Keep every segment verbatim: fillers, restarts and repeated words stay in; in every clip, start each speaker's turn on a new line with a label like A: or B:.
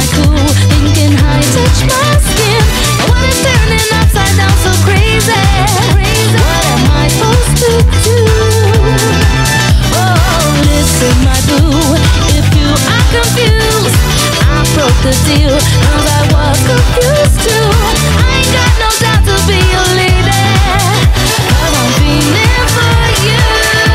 A: my cool, thinking how you touch my skin. My world is turning upside down so crazy. What am I supposed to do? Oh, listen, my boo, if you are confused, I broke the deal, cause I was confused too. I ain't got no time to be your lady, cause I'm feeling for you.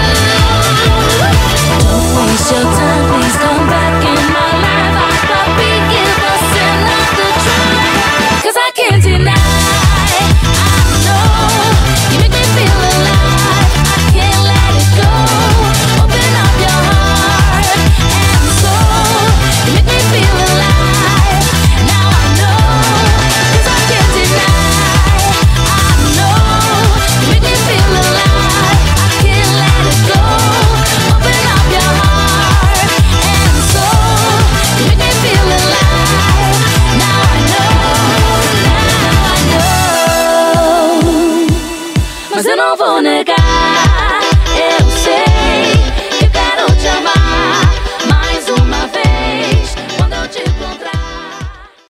A: Don't waste your time, please come back in my life. I thought we'd give us another try, cause I can't deny, I know you make me feel alive. I can't let it go. Open up your heart and soul. You make me feel alive. Now I know, cause I can't deny, I know you make me feel alive. I can't let it go. Open up your heart and soul. You make me feel alive. Now I know, now I know. Mas eu não vou negar.